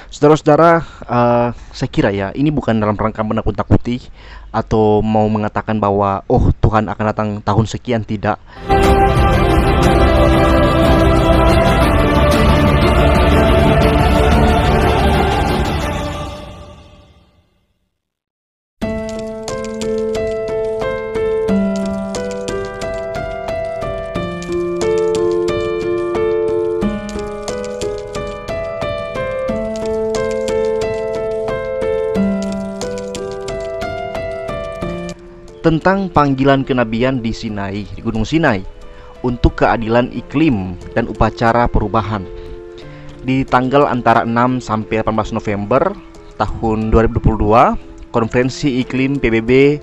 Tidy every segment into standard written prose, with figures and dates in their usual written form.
Saudara-saudara, saya kira ya ini bukan dalam rangka menakut-nakuti atau mau mengatakan bahwa oh Tuhan akan datang tahun sekian, tidak. Tentang panggilan kenabian di Sinai, di Gunung Sinai, untuk keadilan iklim dan upacara perubahan. Di tanggal antara 6 sampai 18 November tahun 2022, konferensi iklim PBB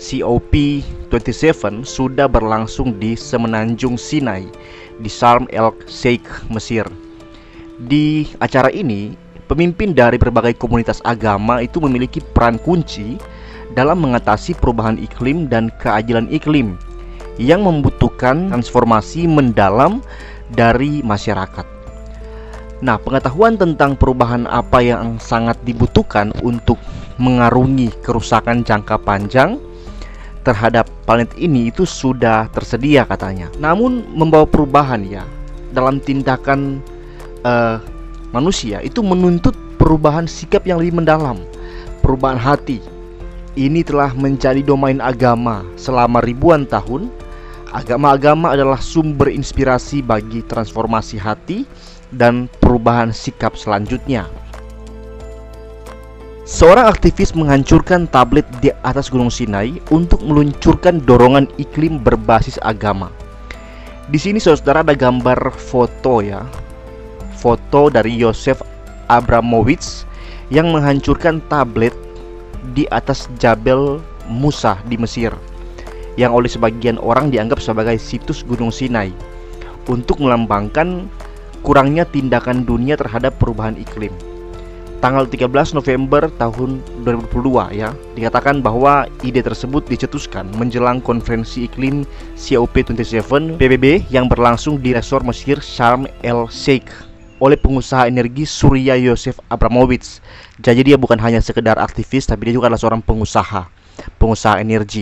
COP27 sudah berlangsung di Semenanjung Sinai di Sharm el Sheikh, Mesir. Di acara ini, pemimpin dari berbagai komunitas agama itu memiliki peran kunci dalam mengatasi perubahan iklim dan keadilan iklim yang membutuhkan transformasi mendalam dari masyarakat. Nah, pengetahuan tentang perubahan apa yang sangat dibutuhkan untuk mengarungi kerusakan jangka panjang terhadap planet ini itu sudah tersedia katanya. Namun membawa perubahan ya dalam tindakan manusia itu menuntut perubahan sikap yang lebih mendalam, perubahan hati. Ini telah menjadi domain agama selama ribuan tahun. Agama-agama adalah sumber inspirasi bagi transformasi hati dan perubahan sikap selanjutnya. Seorang aktivis menghancurkan tablet di atas Gunung Sinai untuk meluncurkan dorongan iklim berbasis agama. Di sini saudara ada gambar foto ya. Foto dari Yosef Abramowitz yang menghancurkan tablet di atas Jabal Musa di Mesir, yang oleh sebagian orang dianggap sebagai situs Gunung Sinai, untuk melambangkan kurangnya tindakan dunia terhadap perubahan iklim. Tanggal 13 November tahun 2022 ya, dikatakan bahwa ide tersebut dicetuskan menjelang konferensi iklim COP27 PBB yang berlangsung di resor Mesir Sharm el Sheikh oleh pengusaha energi Surya Yosef Abramowitz. Jadi dia bukan hanya sekedar aktivis, tapi dia juga adalah seorang pengusaha energi.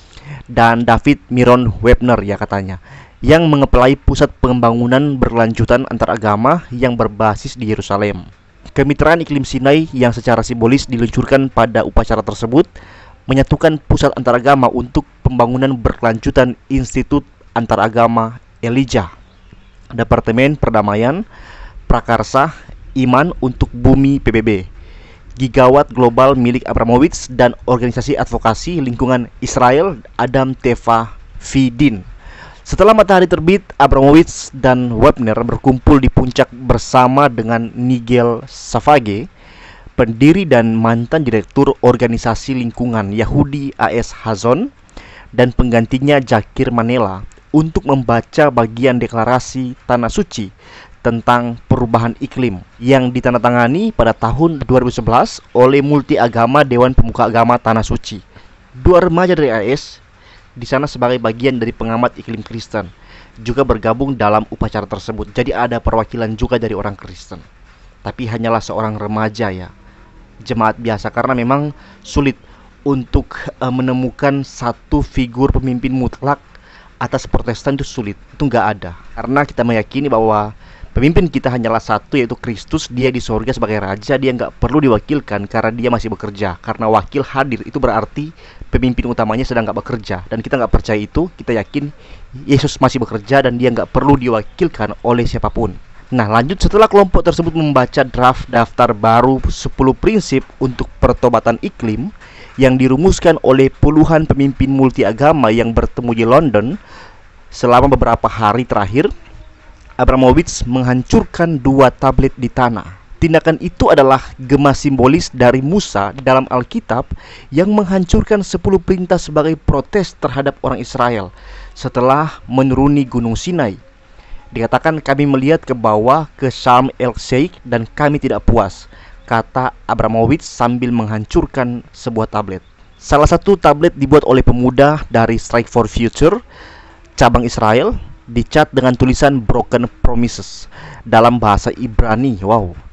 Dan David Miron Webner ya katanya, yang mengepelai pusat pembangunan berlanjutan antar agama yang berbasis di Yerusalem. Kemitraan iklim Sinai yang secara simbolis diluncurkan pada upacara tersebut menyatukan pusat antaragama untuk pembangunan berkelanjutan Institut Antaragama Elijah, Departemen Perdamaian, Prakarsa, Iman untuk Bumi PBB, Gigawat Global milik Abramowitz, dan organisasi advokasi lingkungan Israel Adam Teva Fidin. Setelah matahari terbit, Abramowitz dan Webner berkumpul di puncak bersama dengan Nigel Savage, pendiri dan mantan direktur organisasi lingkungan Yahudi AS Hazon, dan penggantinya Jakir Manela, untuk membaca bagian deklarasi Tanah Suci tentang perubahan iklim yang ditandatangani pada tahun 2011 oleh multi agama Dewan Pemuka Agama Tanah Suci. Dua remaja dari AS di sana sebagai bagian dari pengamat iklim Kristen juga bergabung dalam upacara tersebut. Jadi ada perwakilan juga dari orang Kristen, tapi hanyalah seorang remaja ya, jemaat biasa, karena memang sulit untuk menemukan satu figur pemimpin mutlak atas Protestan, itu sulit, itu nggak ada, karena kita meyakini bahwa pemimpin kita hanyalah satu, yaitu Kristus. Dia di sorga sebagai raja, dia nggak perlu diwakilkan karena dia masih bekerja. Karena wakil hadir itu berarti pemimpin utamanya sedang nggak bekerja, dan kita nggak percaya itu. Kita yakin Yesus masih bekerja dan dia nggak perlu diwakilkan oleh siapapun. Nah lanjut, setelah kelompok tersebut membaca draft daftar baru 10 prinsip untuk pertobatan iklim yang dirumuskan oleh puluhan pemimpin multi agama yang bertemu di London selama beberapa hari terakhir, Abramowitz menghancurkan 2 tablet di tanah. Tindakan itu adalah gema simbolis dari Musa dalam Alkitab yang menghancurkan 10 perintah sebagai protes terhadap orang Israel setelah menuruni Gunung Sinai. Dikatakan, kami melihat ke bawah ke Sharm el Sheikh dan kami tidak puas, kata Abramowitz sambil menghancurkan sebuah tablet. Salah satu tablet dibuat oleh pemuda dari Strike for Future cabang Israel, dicat dengan tulisan Broken Promises dalam bahasa Ibrani. Wow.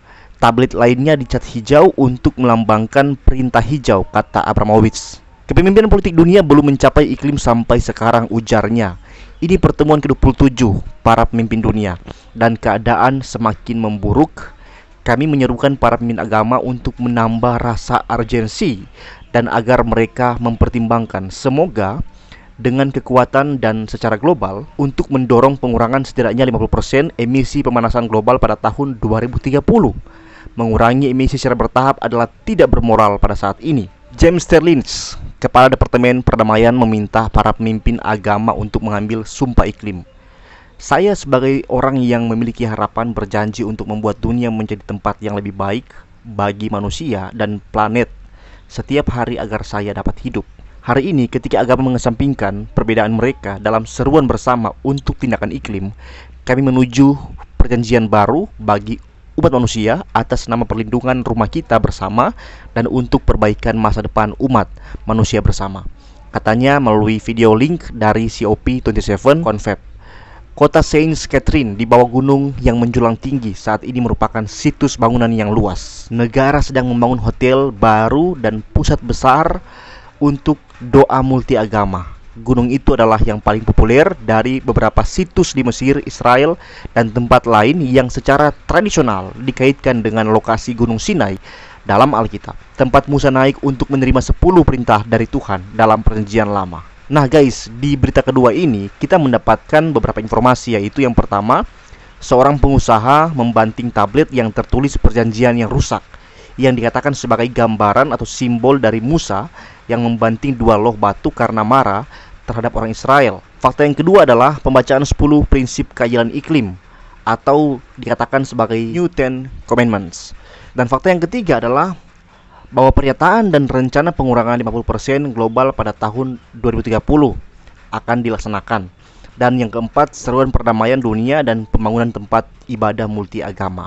tablet lainnya dicat hijau untuk melambangkan perintah hijau, kata Abramovich. Kepemimpinan politik dunia belum mencapai iklim sampai sekarang, ujarnya. Ini pertemuan ke-27 para pemimpin dunia dan keadaan semakin memburuk. Kami menyerukan para pemimpin agama untuk menambah rasa urgensi dan agar mereka mempertimbangkan, semoga dengan kekuatan dan secara global, untuk mendorong pengurangan setidaknya 50% emisi pemanasan global pada tahun 2030. Mengurangi emisi secara bertahap adalah tidak bermoral pada saat ini. James Sterlitz, Kepala Departemen Perdamaian, meminta para pemimpin agama untuk mengambil sumpah iklim. Saya sebagai orang yang memiliki harapan berjanji untuk membuat dunia menjadi tempat yang lebih baik bagi manusia dan planet setiap hari agar saya dapat hidup. Hari ini ketika agama mengesampingkan perbedaan mereka dalam seruan bersama untuk tindakan iklim, kami menuju perjanjian baru bagi umat manusia atas nama perlindungan rumah kita bersama dan untuk perbaikan masa depan umat manusia bersama, katanya melalui video link dari COP27 Confab. Kota Saint Catherine di bawah gunung yang menjulang tinggi saat ini merupakan situs bangunan yang luas. Negara sedang membangun hotel baru dan pusat besar untuk doa multi agama. Gunung itu adalah yang paling populer dari beberapa situs di Mesir, Israel, dan tempat lain yang secara tradisional dikaitkan dengan lokasi Gunung Sinai dalam Alkitab. Tempat Musa naik untuk menerima 10 perintah dari Tuhan dalam Perjanjian Lama. Nah guys, di berita kedua ini kita mendapatkan beberapa informasi, yaitu yang pertama, seorang pengusaha membanting tablet yang tertulis perjanjian yang rusak, yang dikatakan sebagai gambaran atau simbol dari Musa yang membanting 2 loh batu karena marah terhadap orang Israel. Fakta yang kedua adalah pembacaan 10 prinsip keadilan iklim atau dikatakan sebagai New Ten Commandments. Dan fakta yang ketiga adalah bahwa pernyataan dan rencana pengurangan 50% global pada tahun 2030 akan dilaksanakan. Dan yang keempat, seruan perdamaian dunia dan pembangunan tempat ibadah multi agama.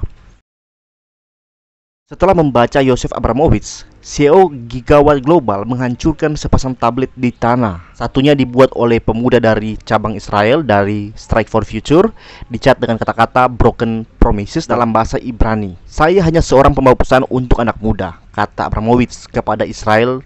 Setelah membaca Joseph Abramovich, CEO Gigawatt Global menghancurkan sepasang tablet di tanah. Satunya dibuat oleh pemuda dari cabang Israel dari Strike for Future, dicat dengan kata-kata Broken Promises dalam bahasa Ibrani. Saya hanya seorang pembawa pesan untuk anak muda, kata Abramovich kepada Israel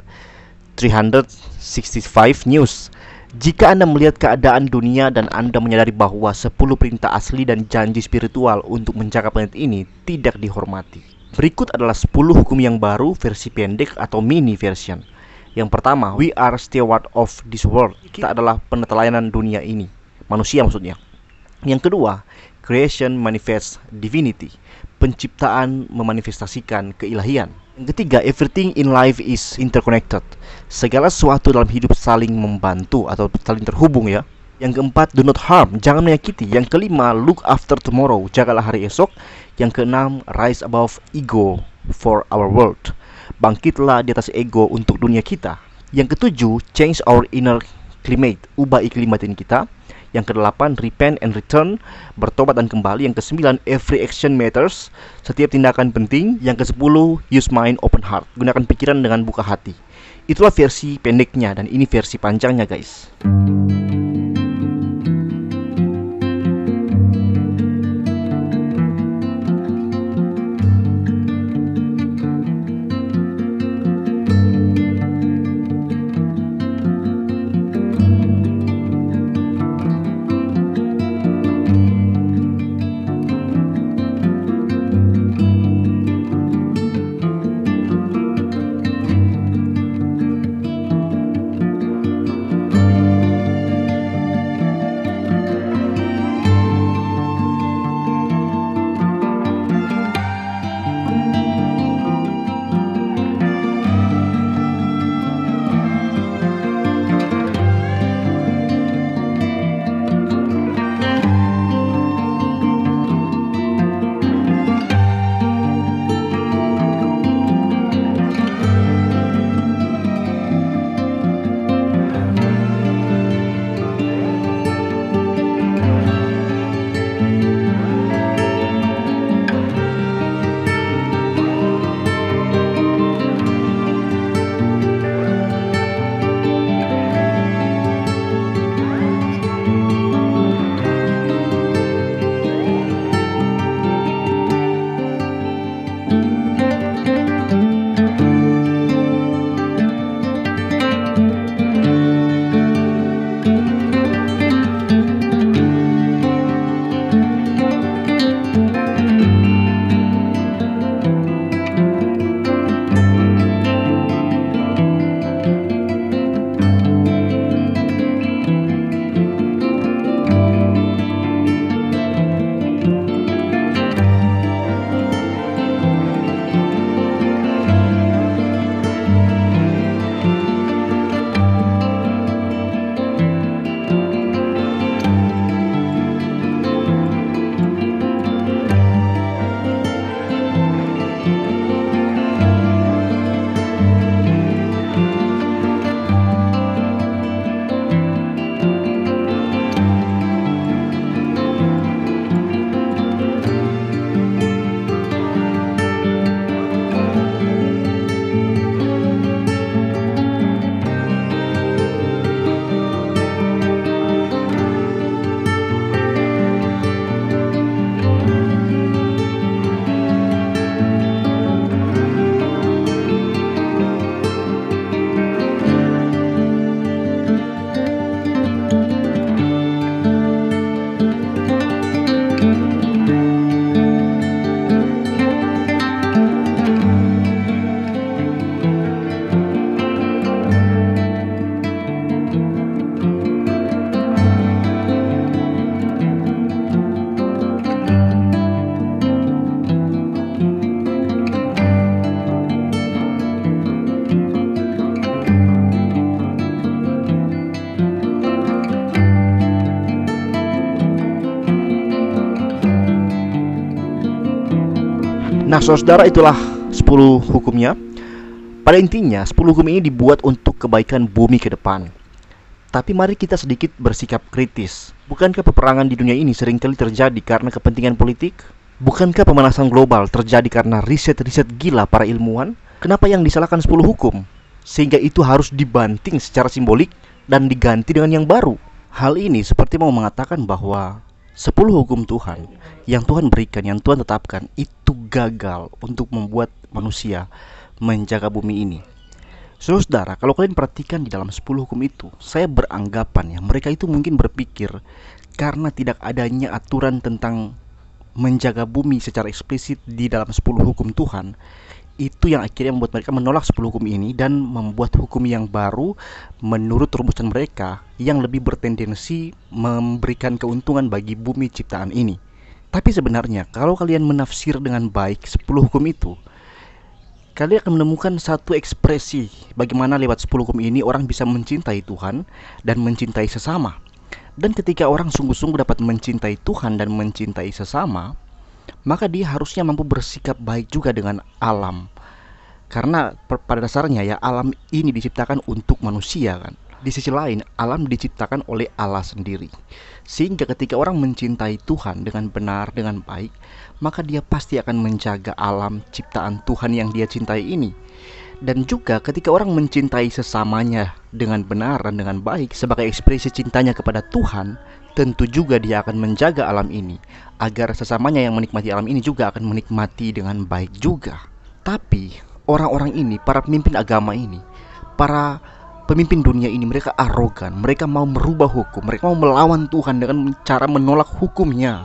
365 News. Jika Anda melihat keadaan dunia dan Anda menyadari bahwa 10 perintah asli dan janji spiritual untuk menjaga planet ini tidak dihormati. Berikut adalah 10 hukum yang baru versi pendek atau mini version. Yang pertama, we are steward of this world. Kita adalah penetelayanan dunia ini, manusia maksudnya. Yang kedua, creation manifests divinity. Penciptaan memanifestasikan keilahian. Yang ketiga, everything in life is interconnected. Segala sesuatu dalam hidup saling membantu atau saling terhubung ya. Yang keempat, do not harm, jangan menyakiti. Yang kelima, look after tomorrow, jagalah hari esok. Yang keenam, rise above ego for our world, bangkitlah di atas ego untuk dunia kita. Yang ketujuh, change our inner climate, ubah iklim batin kita. Yang kedelapan, repent and return, bertobat dan kembali. Yang kesembilan, every action matters, setiap tindakan penting. Yang kesepuluh, use mind open heart, gunakan pikiran dengan buka hati. Itulah versi pendeknya, dan ini versi panjangnya guys. Nah, saudara, itulah 10 hukumnya. Pada intinya, 10 hukum ini dibuat untuk kebaikan bumi ke depan. Tapi mari kita sedikit bersikap kritis. Bukankah peperangan di dunia ini seringkali terjadi karena kepentingan politik? Bukankah pemanasan global terjadi karena riset-riset gila para ilmuwan? Kenapa yang disalahkan 10 hukum? Sehingga itu harus dibanting secara simbolik dan diganti dengan yang baru. Hal ini seperti mau mengatakan bahwa 10 hukum Tuhan yang Tuhan berikan, yang Tuhan tetapkan, itu gagal untuk membuat manusia menjaga bumi ini. Saudara, kalau kalian perhatikan di dalam 10 hukum itu, saya beranggapan ya, mereka itu mungkin berpikir karena tidak adanya aturan tentang menjaga bumi secara eksplisit di dalam 10 hukum Tuhan, itu yang akhirnya membuat mereka menolak 10 hukum ini dan membuat hukum yang baru menurut rumusan mereka yang lebih bertendensi memberikan keuntungan bagi bumi ciptaan ini. Tapi sebenarnya kalau kalian menafsir dengan baik 10 hukum itu, kalian akan menemukan satu ekspresi bagaimana lewat 10 hukum ini orang bisa mencintai Tuhan dan mencintai sesama. Dan ketika orang sungguh-sungguh dapat mencintai Tuhan dan mencintai sesama, maka dia harusnya mampu bersikap baik juga dengan alam. Karena pada dasarnya ya, alam ini diciptakan untuk manusia kan. Di sisi lain, alam diciptakan oleh Allah sendiri. Sehingga ketika orang mencintai Tuhan dengan benar, dengan baik, maka dia pasti akan menjaga alam ciptaan Tuhan yang dia cintai ini. Dan juga ketika orang mencintai sesamanya dengan benar dan dengan baik sebagai ekspresi cintanya kepada Tuhan, tentu juga dia akan menjaga alam ini agar sesamanya yang menikmati alam ini juga akan menikmati dengan baik juga. Tapi orang-orang ini, para pemimpin agama ini, para pemimpin dunia ini, mereka arogan. Mereka mau merubah hukum, mereka mau melawan Tuhan dengan cara menolak hukumnya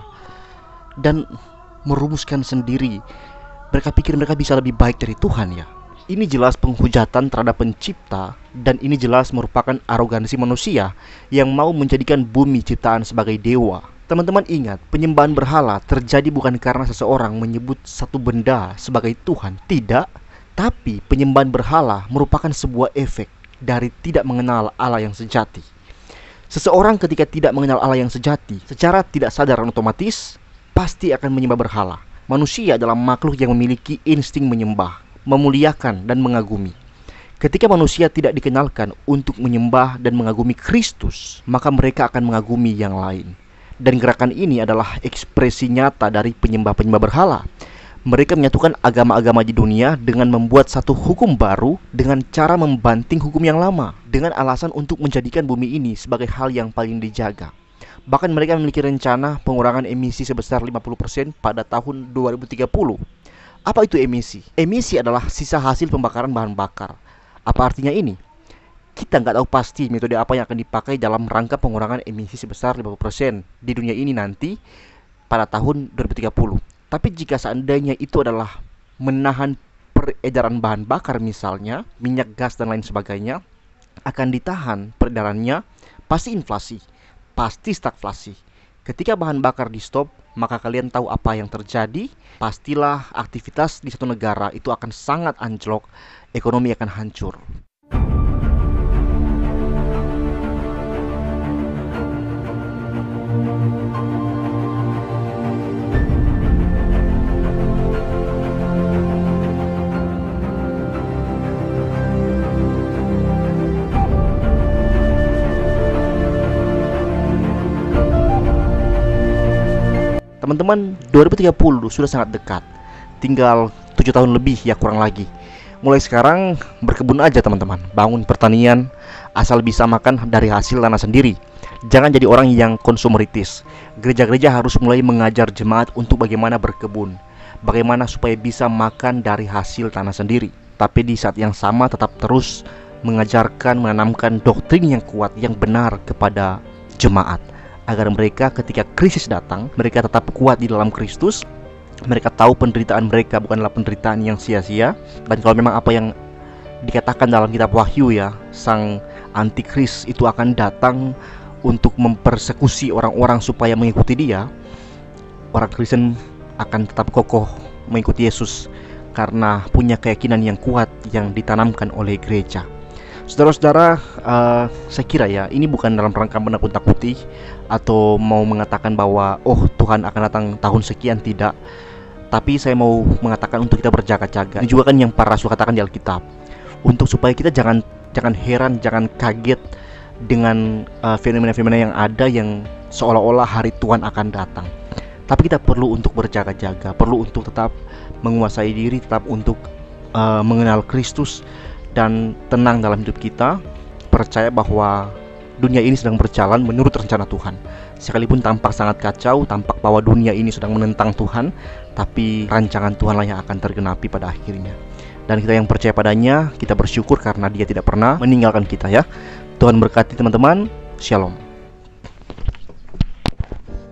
dan merumuskan sendiri. Mereka pikir mereka bisa lebih baik dari Tuhan ya. Ini jelas penghujatan terhadap pencipta, dan ini jelas merupakan arogansi manusia yang mau menjadikan bumi ciptaan sebagai dewa. Teman-teman ingat, penyembahan berhala terjadi bukan karena seseorang menyebut satu benda sebagai Tuhan. Tidak. Tapi penyembahan berhala merupakan sebuah efek dari tidak mengenal Allah yang sejati. Seseorang ketika tidak mengenal Allah yang sejati, secara tidak sadar dan otomatis pasti akan menyembah berhala. Manusia adalah makhluk yang memiliki insting menyembah, memuliakan dan mengagumi. Ketika manusia tidak dikenalkan untuk menyembah dan mengagumi Kristus, maka mereka akan mengagumi yang lain. Dan gerakan ini adalah ekspresi nyata dari penyembah-penyembah berhala. Mereka menyatukan agama-agama di dunia dengan membuat satu hukum baru dengan cara membanting hukum yang lama, dengan alasan untuk menjadikan bumi ini sebagai hal yang paling dijaga. Bahkan mereka memiliki rencana pengurangan emisi sebesar 50% pada tahun 2030. Apa itu emisi? Emisi adalah sisa hasil pembakaran bahan bakar. Apa artinya ini? Kita nggak tahu pasti metode apa yang akan dipakai dalam rangka pengurangan emisi sebesar 50% di dunia ini nanti pada tahun 2030. Tapi jika seandainya itu adalah menahan peredaran bahan bakar, misalnya minyak, gas, dan lain sebagainya, akan ditahan peredarannya, pasti inflasi, pasti stagflasi. Ketika bahan bakar di stop, maka kalian tahu apa yang terjadi. Pastilah aktivitas di satu negara itu akan sangat anjlok, ekonomi akan hancur. Teman-teman, 2030 sudah sangat dekat. Tinggal 7 tahun lebih ya, kurang lagi. Mulai sekarang berkebun aja teman-teman. Bangun pertanian, asal bisa makan dari hasil tanah sendiri. Jangan jadi orang yang konsumeritis. Gereja-gereja harus mulai mengajar jemaat untuk bagaimana berkebun, bagaimana supaya bisa makan dari hasil tanah sendiri. Tapi di saat yang sama tetap terus mengajarkan, menanamkan doktrin yang kuat, yang benar kepada jemaat, agar mereka ketika krisis datang, mereka tetap kuat di dalam Kristus. Mereka tahu penderitaan mereka bukanlah penderitaan yang sia-sia. Dan kalau memang apa yang dikatakan dalam kitab Wahyu ya, sang antikris itu akan datang untuk mempersekusi orang-orang supaya mengikuti dia, orang Kristen akan tetap kokoh mengikuti Yesus karena punya keyakinan yang kuat yang ditanamkan oleh gereja. Saudara-saudara, saya kira ya, ini bukan dalam rangka menakut-nakuti atau mau mengatakan bahwa oh Tuhan akan datang tahun sekian, tidak. Tapi saya mau mengatakan untuk kita berjaga-jaga. Ini juga kan yang para rasul katakan di Alkitab, untuk supaya kita jangan heran, jangan kaget dengan fenomena-fenomena yang ada yang seolah-olah hari Tuhan akan datang. Tapi kita perlu untuk berjaga-jaga, perlu untuk tetap menguasai diri, tetap untuk mengenal Kristus dan tenang dalam hidup kita, percaya bahwa dunia ini sedang berjalan menurut rencana Tuhan. Sekalipun tampak sangat kacau, tampak bahwa dunia ini sedang menentang Tuhan, tapi rancangan Tuhanlah yang akan tergenapi pada akhirnya. Dan kita yang percaya padanya, kita bersyukur karena Dia tidak pernah meninggalkan kita ya. Tuhan berkati teman-teman. Shalom.